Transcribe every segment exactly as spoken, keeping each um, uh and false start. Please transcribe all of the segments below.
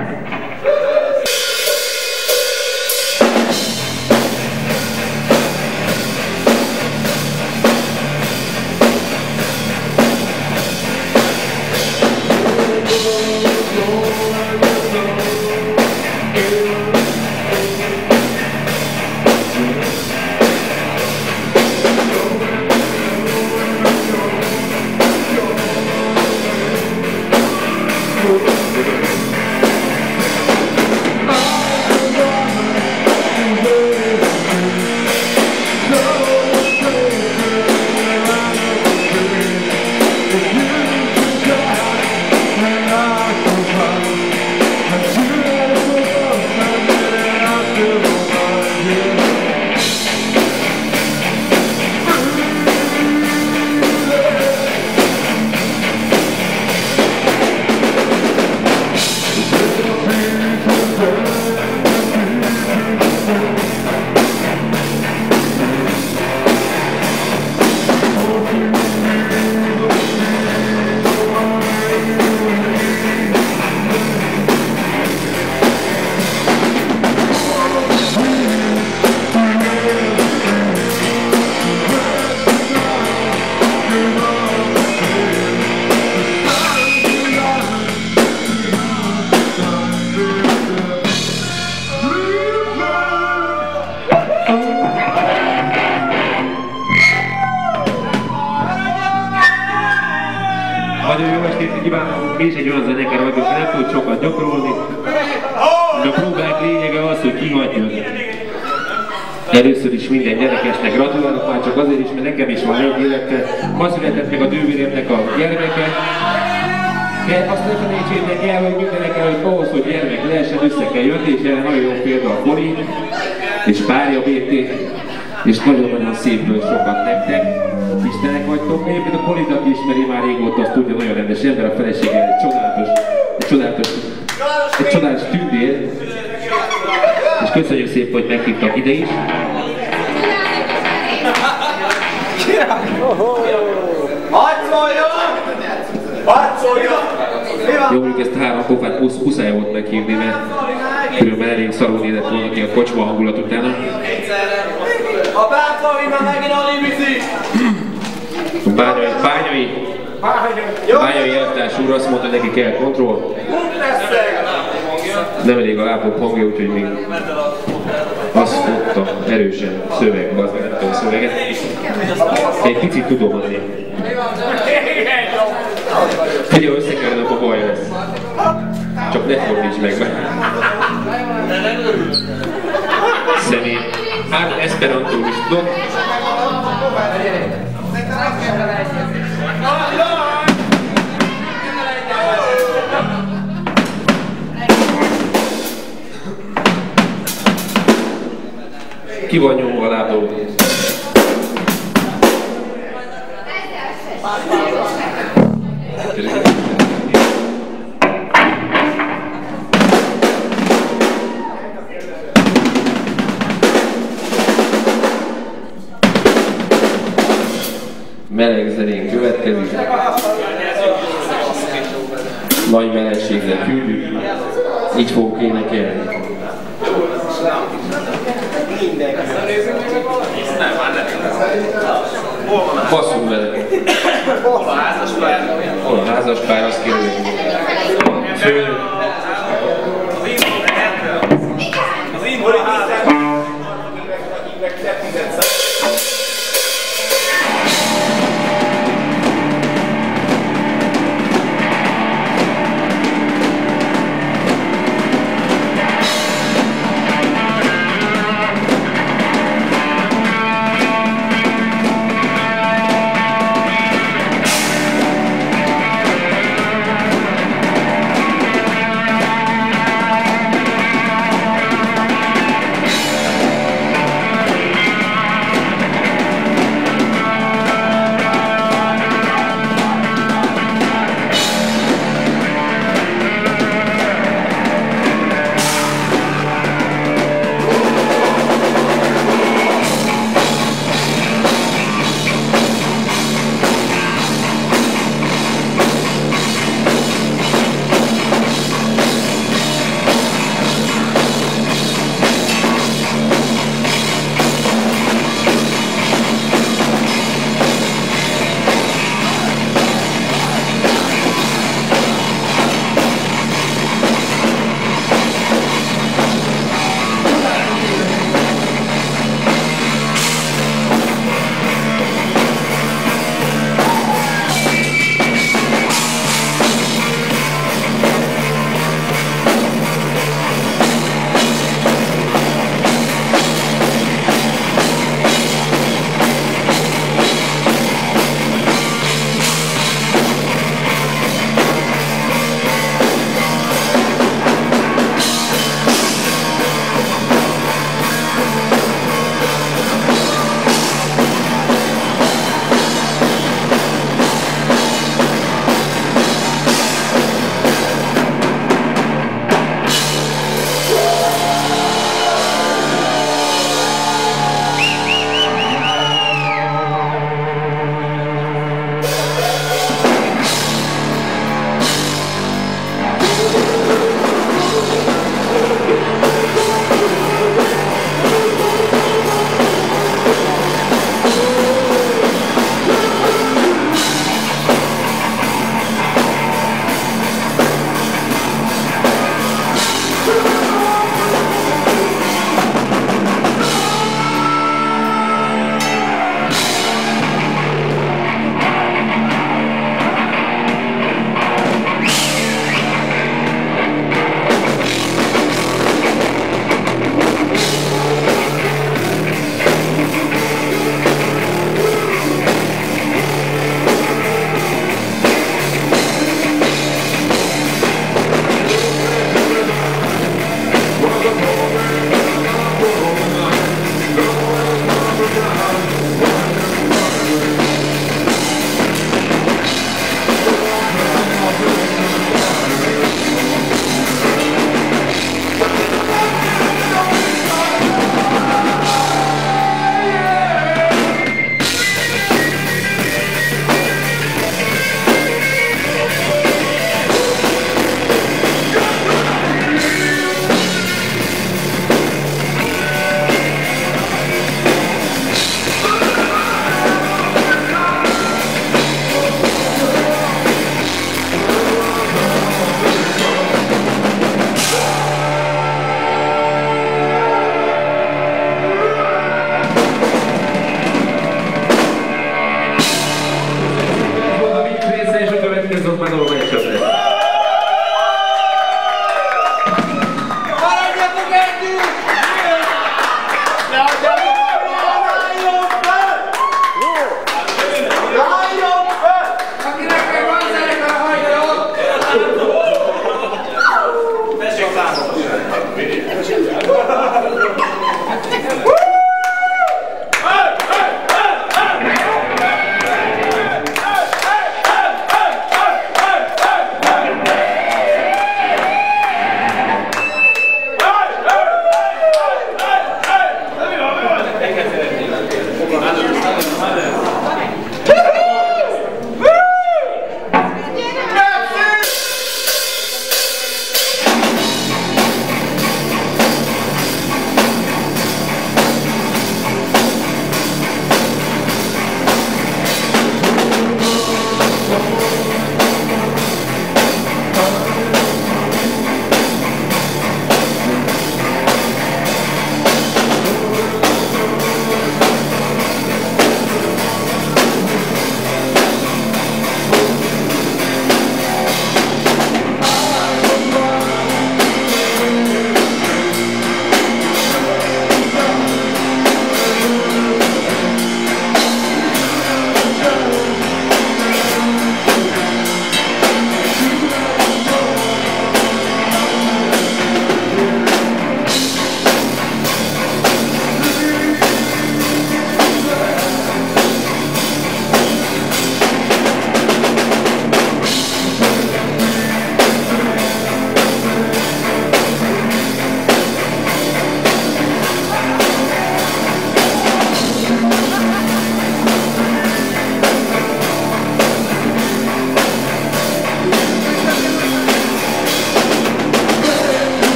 Nagyon jó estét kívánok, és egy olyan zenekar vagyok, nem tud sokat gyakorolni. De a próbák lényege az, hogy kihagyjon. Először is minden gyerekesnek gratulálok, már csak azért is, mert nekem is van egy élete. Ma született meg a nővéremnek a gyermeke. De azt ne felejtsétek el, hogy mindenek előtt ahhoz, hogy gyermek lehessen, össze kell jönni, és erre nagyon jó példa a Poli, és párja bé té, és nagyon-nagyon szépből sokat nektek. Istenek vagytok. Egyébként a Polit, aki ismeri már régóta, azt tudja, nagyon rendes ember, a felesége egy csodálatos, egy csodálatos, egy csodálatos tündér. És köszönjük szépen, hogy meghívtak ide is. Jó, mondjuk ezt három pofát muszáj volt meghívni, mert különben elég szarul nézett volna ki a kocsma hangulat utána. A bácai már megint alibizik! Bányai, bányai, bányai elvtárs úr azt mondta, hogy neki kell kontroll. Nem elég a lábok hangja, úgyhogy még azt tudta erősen szövegbe, az meg nem tudom szöveget. Egy picit tudom adni. Figyelj, összekerülök, a baj lesz. Csak ne fordíts meg meg. Személy. Hát Esperantól is tudok. Ki van nyomva a lábról? Meleg zenén következik. Nagy melegségre küldjük. Így fogok énekelni. Basszunk vele. Hol a házaspár? Hol a házaspár, azt kérdezik. Fő. Az induló házaspár.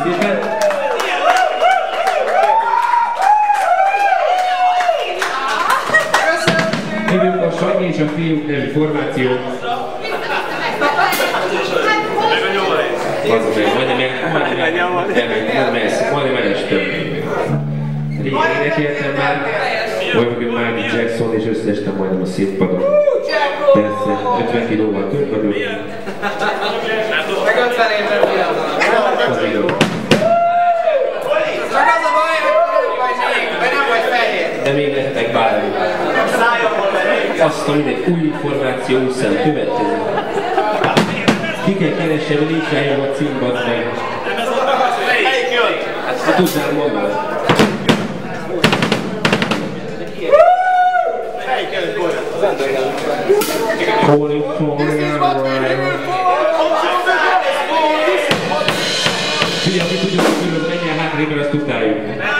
szépen! Hívjuk a Sanyi és a fiúk nevű formációt. Az meg, majdnem el, majdnem el, majdnem elestem. Régen énekeltem már, olyan vagyok Michael Jackson, és összeestem majdnem a színpadon. Persze, ötven kilóval több vagyok. Meg ötven évre fiatal. Az igaz. Csak az a baj, hogy nem vagy fehér. De még lehetek bármi. Azt, hogy egy új információ úszám következő. Ki kell keresem, hogy nincs rájön a címbad meg. Melyik jön? Ha tudnál mondani. Melyik jön? Az underground. Figyelj, aki tudjuk, hogy menjen hátrébb, azt utáljuk.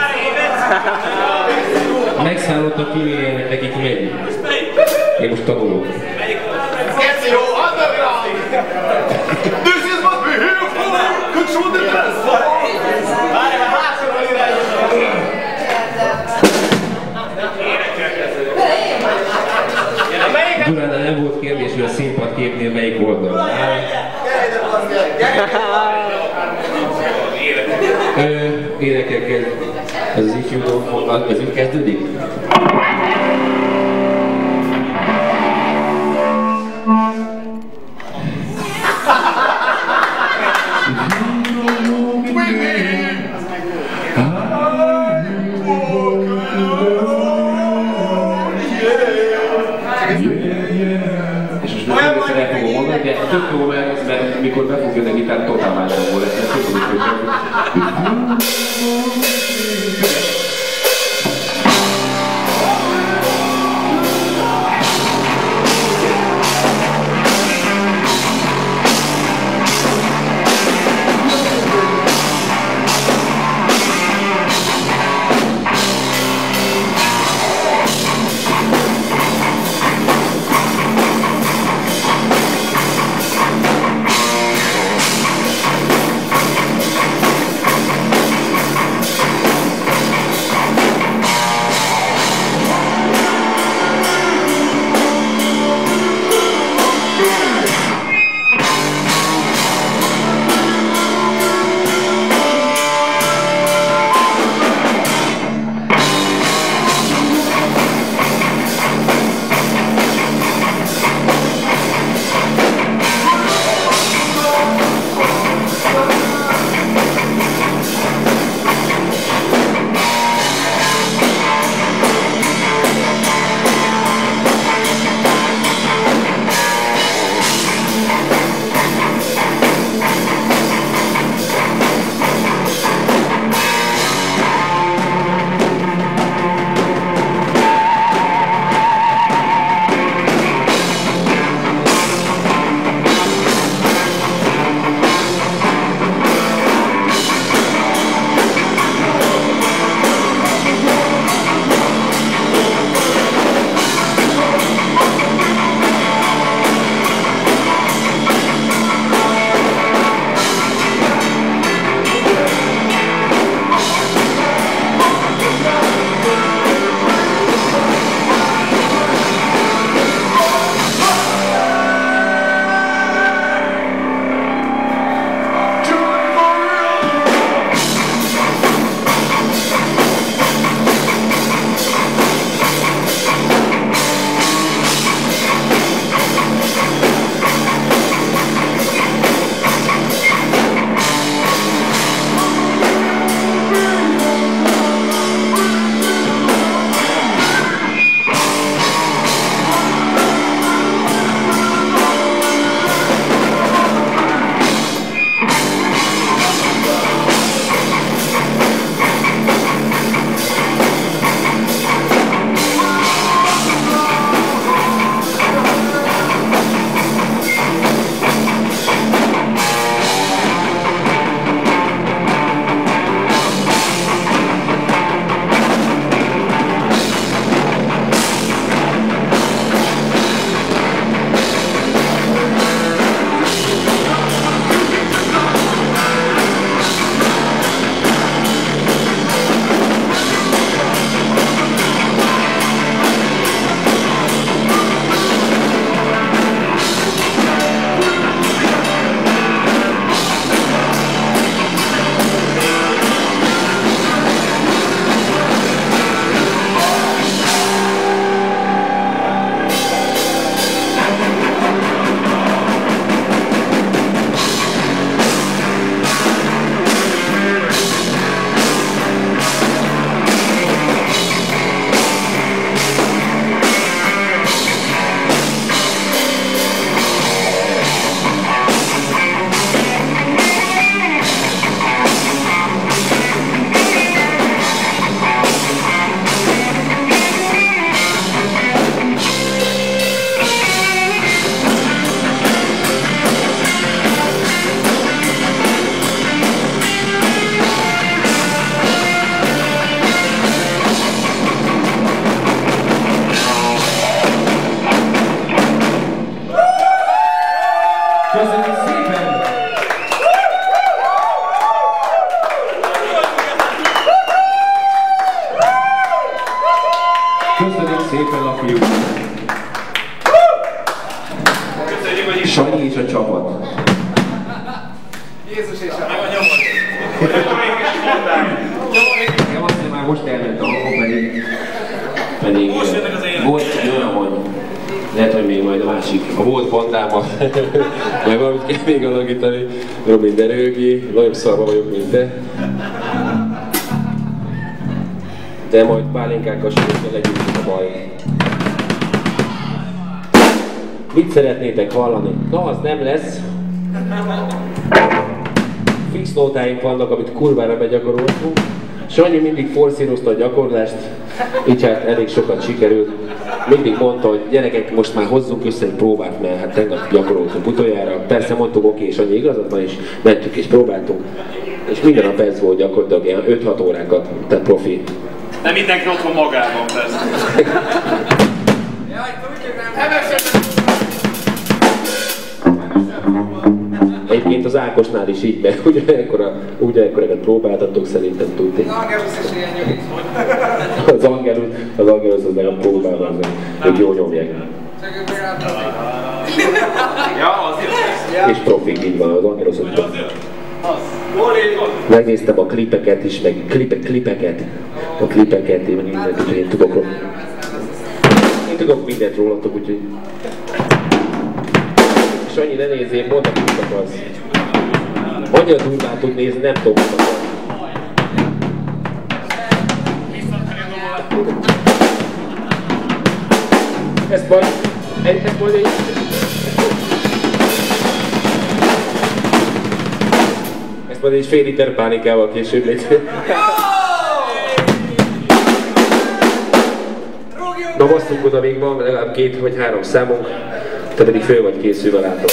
Megszállottak kimélyelnek, nekik megy. Én most tanulok. Geci, jó, underground! This is what we're here for! Control the dance! Várj, mert hátszor irányítani! Duránál nem volt kérdés, hogy a színpad képnél melyik oldalon áll. Énekel kezd. Ez az ifjú dolgok, ez úgy kezdődik? És most nem egészen el fogom mondani, de tök jó, mert, mert mikor befogja a gitár, totál másokból lesz, mert tudod, hogy Nekem azt hiszem, már most elment a hangom, pedig, pedig volt egy olyan, hogy lehet, hogy még majd a másik, a volt bandában meg valamit kell még alakítani. Robin derőgi, nagyon szarba vagyok, mint te. De majd pálinkákkal sőt legyünk a baj. Mit szeretnétek hallani? Na, az nem lesz. Fix nótáink vannak, amit kurvára begyakoroltunk. Sanyi mindig forszírozta a gyakorlást, így hát elég sokat sikerült. Mindig mondta, hogy gyerekek, most már hozzunk össze egy próbát, mert hát tegnap gyakoroltunk utoljára. Persze mondtuk, oké, és annyi igazad van, és mentünk és próbáltunk. És minden nap ez volt gyakorlatilag ilyen öt-hat órákat, tehát profi. Nem mindenki otthon magában, persze. Egyébként az Ákosnál is így, mert ugyanekkor ugyanekkorakat próbáltatok, szerintem tudni. Az Angelus is ilyen nyugit. Az Angelus, az Angelus az meg a próbálban, hogy jól nyomják. Csak ő megállapodni. Ja, azért. És profik, így van, az Angelus az profik. Megnéztem a klipeket is, meg klipek, klipeket. A klipeket, én mindent, én tudok róla. Én tudok mindent rólatok, úgyhogy... És annyi ne nézzél, mondd, amit akarsz. Annyira durván tud nézni, nem tudom, mit akarsz. Ezt majd... Ezt majd egy... Ezt majd egy fél liter pánikával később létre. Na basszunk oda, még van legalább két vagy három számunk, te pedig föl vagy készülve, látom.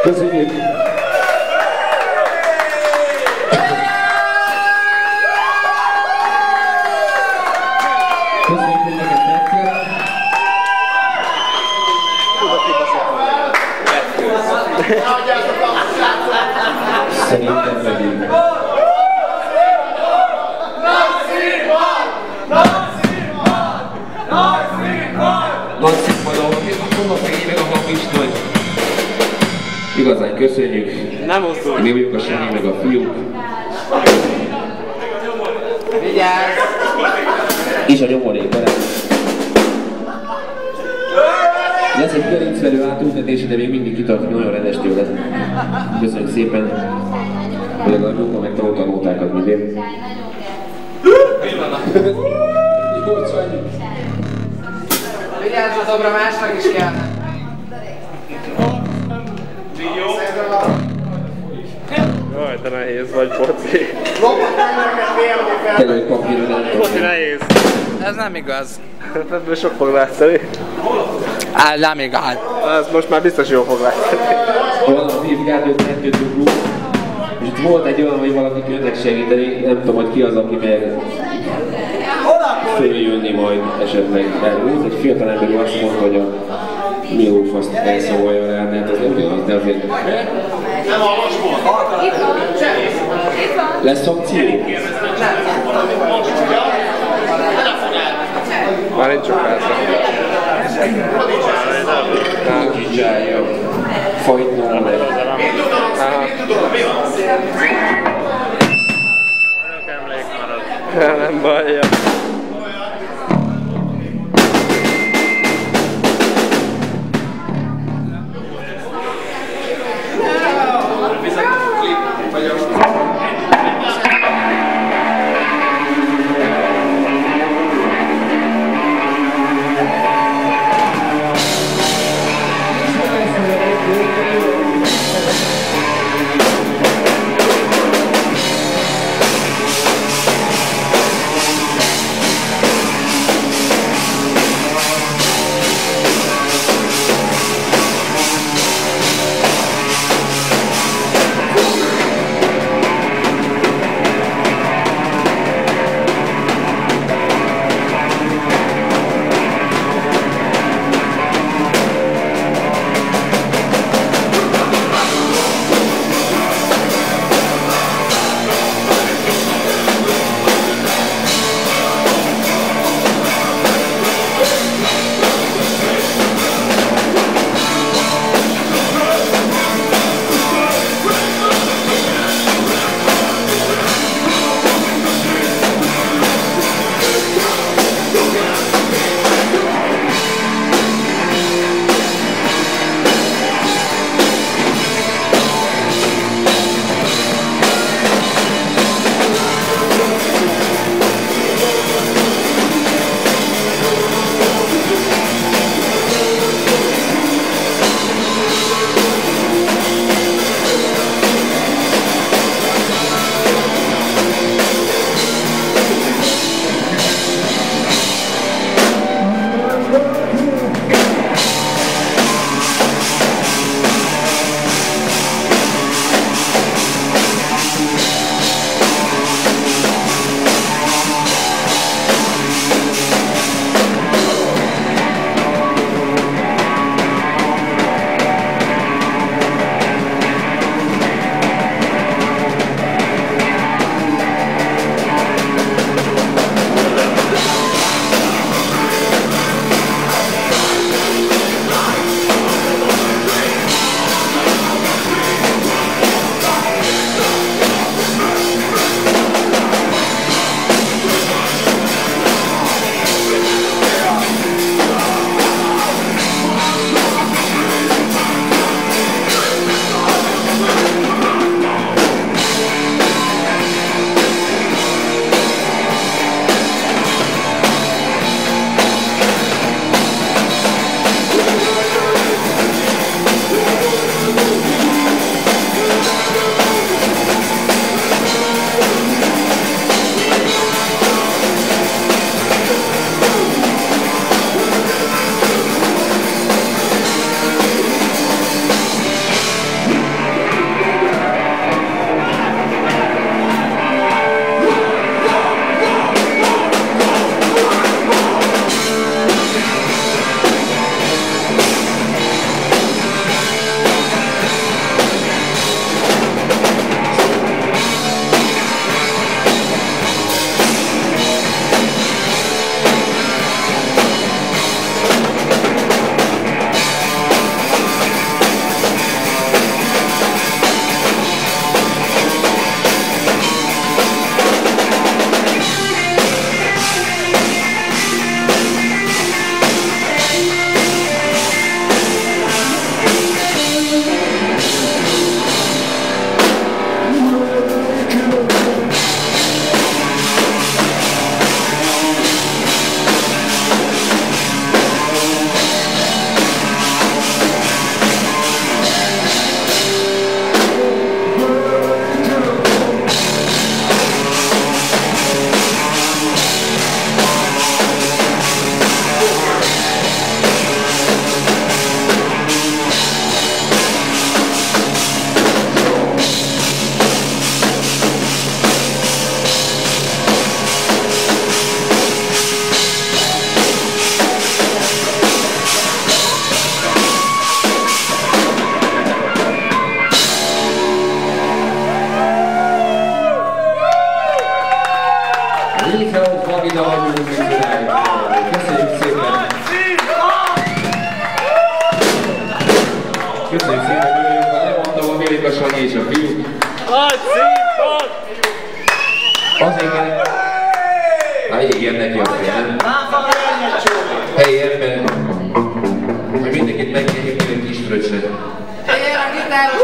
Köszönjük! Köszönjük, hogy neked tetszett! Szerintem pedig. Nagy színpadon, mondom meg én meg a hangist, hogy igazán köszönjük. Nem mozdulj. Mi vagyunk a Sanyi meg a fiúk. Vigyázz! És a nyomorék vele. Lesz egy gerincvelő átültetése, de még mindig kitart, nagyon rendes tőle. Köszönjük szépen, hogy a nyomban megtanulta a nótákat mindig. Vigyázz, a dobra másnak is kell. Jaj, de nehéz vagy, Poci. Kell, hogy papírra nem Poci tudom. nehéz. Ez nem igaz. Ebből sok fog látszani. Á, nem igaz. Ez most már biztos jól fog látszani. Van a vizsgálót, kettőt ugrunk. És itt volt egy olyan, hogy valakik jönnek segíteni, nem tudom, hogy ki az, aki meg följönni majd esetleg. Mert volt egy fiatal ember, ő azt mondta, hogy a Milófaszt elszóvalja rá, de hát az nem igaz, de azért... Lesz akció? Már nincs sok hátra. Nem kicsálja. Fajtnál meg. Nem baj, ja. hölgyek, ha nem mondom, a Mélika Sanyi és a fiú. Nagy színpad! Azért kell... Na, égjen neki a fejem. Helyi ember. Hogy mindenkit meg kell hívni egy kis fröccsre. Ilyen a gitáros!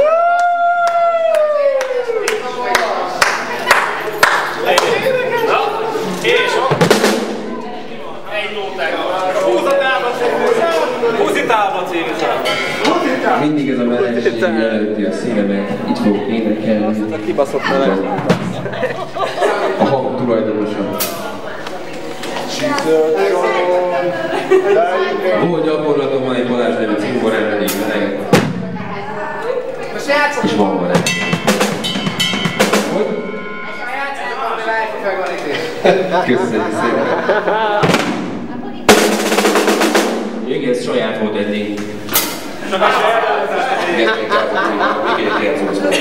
És egy nótákat. Húzitálba címzál. Mindig ez a melenség jelenti a szívemet. Itt fogok énekelni. A kibaszott meleg. A hang tulajdonosa. Volt gyakorlatom, van egy Balázs nevű cimborán, elég meleg. Most játszom! És van vele. Hogy? Játszom, ami live-fel van itt. Köszönjük szépen. Még ez saját volt eddig. Igen, még egy játszóztam.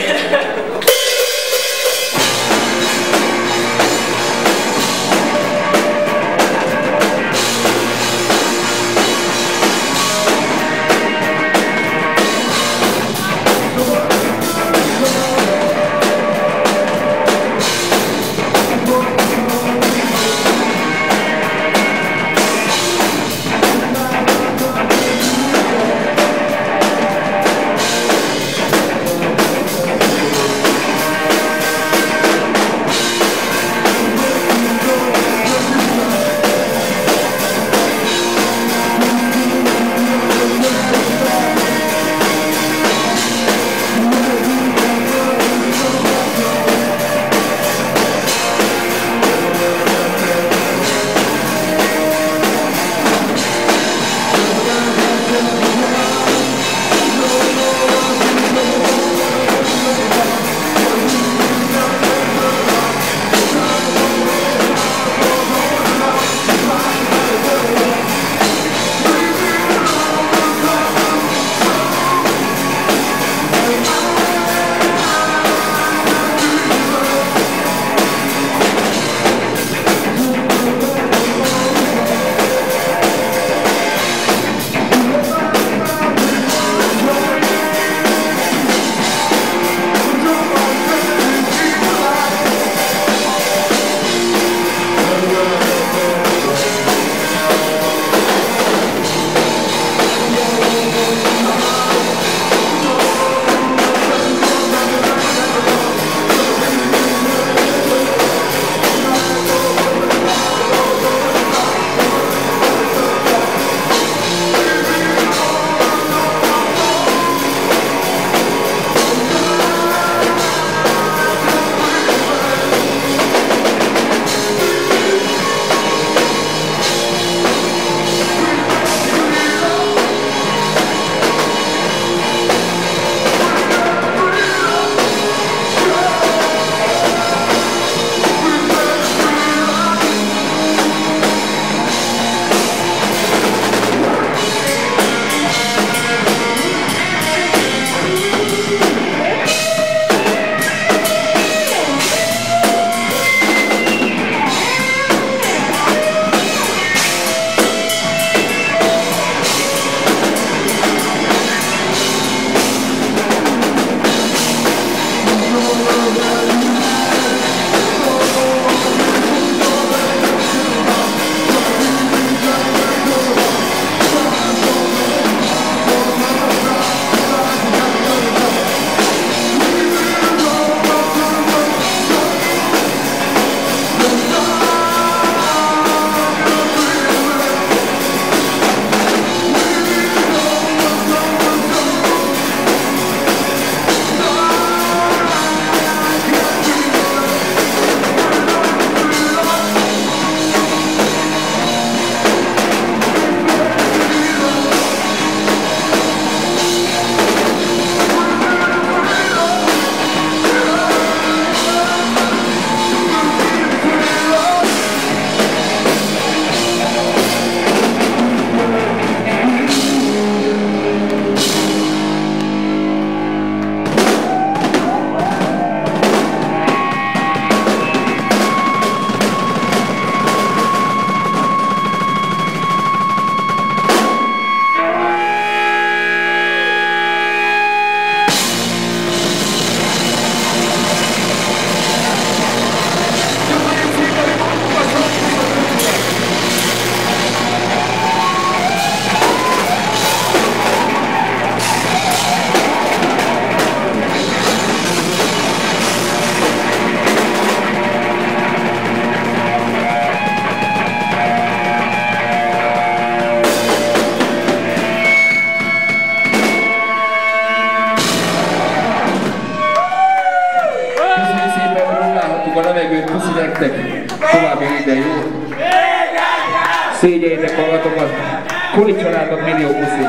puszi nektek, további minden jó. Szégyeljétek magatokat, Kuli családnak millió puszi.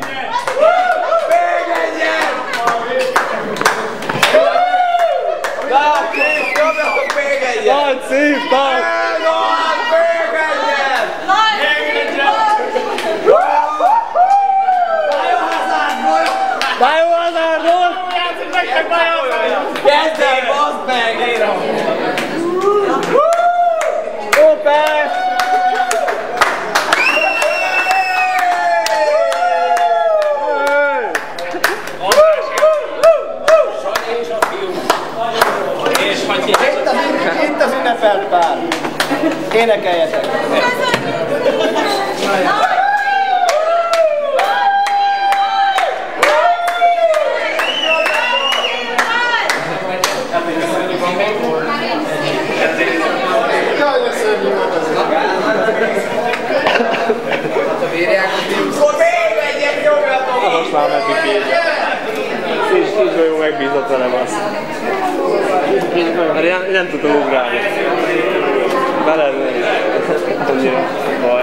Nagy szívtak! Biohazardot! Kezdj el, baszd meg, írom! Szuper! Itt az ünnepelt pár. Énekeljetek! Most már meddig így. Így jó megbízott velem azt. Mert én nem tudtam ugrálni. Veled annyira baj.